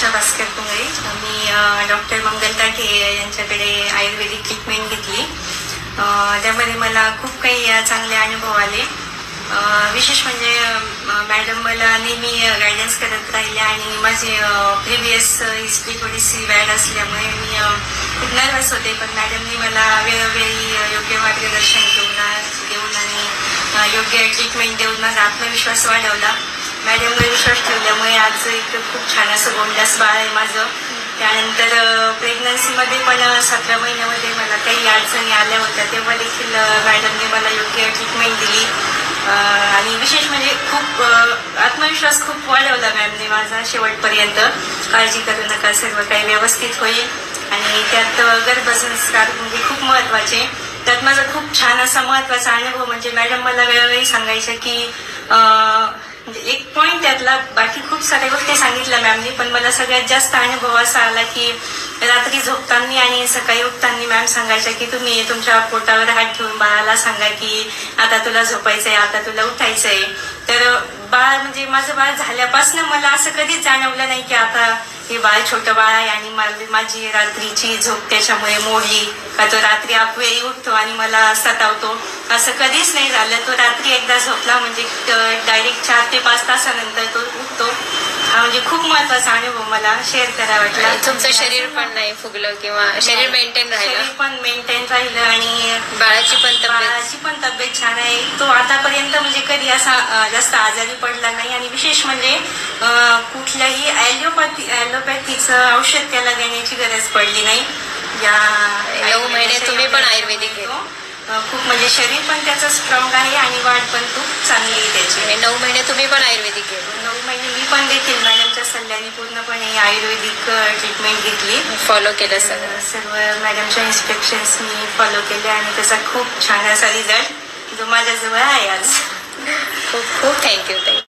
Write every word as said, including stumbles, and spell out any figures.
वर्षा भास्कर पुंगळे. मी doctor मंगल ताठे यांच्याकडे आयुर्वेदिक treatment घेतली. त्यामध्ये मला खूप काही चांगले अनुभव आले. विशेष म्हणजे मॅडम मला नेहमी गायडन्स करत राहिले आणि माझी प्रिव्हियस हिस्ट्री थोडीशी बॅड असल्यामुळे मी खूप नर्वस होते, पण मॅडमनी मला वेळोवेळी योग्य मार्गदर्शन देऊन देऊन आणि योग्य ट्रीटमेंट देऊन माझा आत्मविश्वास वाढवला. मॅडमवर विश्वास ठेवल्यामुळे आज एक खूप छान असं गोंडस बाळ आहे माझं. त्यानंतर प्रेग्नन्सीमध्ये पण सतरा महिन्यामध्ये मला काही अडचणी आल्या होत्या, तेव्हा देखील मॅडमने मला योग्य ट्रीटमेंट दिली आणि विशेष म्हणजे खूप आत्मविश्वास खूप वाढवला मॅमने माझा. शेवटपर्यंत काळजी करू नका, सर्व काही व्यवस्थित होईल. आणि त्यात गर्भसंस्कार म्हणजे खूप महत्त्वाचे. त्यात माझा खूप छान असा महत्त्वाचा अनुभव म्हणजे मॅडम मला वेळोवेळी सांगायचं की म्हणजे एक पॉईंट त्यातला, बाकी खूप साऱ्या गोष्टी सांगितल्या मॅमनी, पण मला सगळ्यात जास्त अनुभव असा आला की रात्री झोपताना आणि सकाळी उठताना मॅम सांगायच्या की तुम्ही तुमच्या पोटावर हात ठेवून बाळाला सांगा की आता तुला झोपायचंय, आता तुला उठायचंय. तर बाळ म्हणजे माझं बाळ झाल्यापासून मला असं कधीच जाणवलं नाही की आता हे बाळ छोटं बाळ आहे आणि माझी रात्रीची झोप त्याच्यामुळे मोडली का, तो रात्री अपवेळी उठतो आणि मला सतावतो, असं कधीच नाही झालं. तो रात्री एकदा झोपला म्हणजे डायरेक्ट चार ते पाच तासानंतर तो उठतो. हा म्हणजे खूप महत्वाचा अनुभव मला शेअर करा वाटला. तुमचं शरीर पण नाही फुगलं किंवा शरीर मेंटेन राहिलं, शरीर पण मेंटेन राहिलं आणि बाळाची पण बाळाची पण तब्येत छान आहे. तो आतापर्यंत म्हणजे कधी असा जास्त आजारी पडला नाही आणि विशेष म्हणजे कुठल्याही ॲलोपॅथी ॲलोपॅथीचं औषध त्याला देण्याची गरज पडली नाही. या नऊ महिने तुम्ही पण आयुर्वेदिक घेतो. खूप म्हणजे शरीर पण त्याचं स्ट्रॉंग आहे आणि वाढ पण खूप चांगली आहे त्याची. नऊ महिने तुम्ही पण आयुर्वेदिक घेतो. नऊ महिने मी पण देखील मॅडमच्या सल्ल्याने पूर्णपणे आयुर्वेदिक ट्रीटमेंट घेतली, फॉलो केलं सगळं. सर्व मॅडमच्या इन्स्ट्रक्शन्स मी फॉलो केले आणि त्याचा खूप छान असा रिझल्ट जो माझ्याजवळ आहे आज. खूप खूप थँक्यू ताई.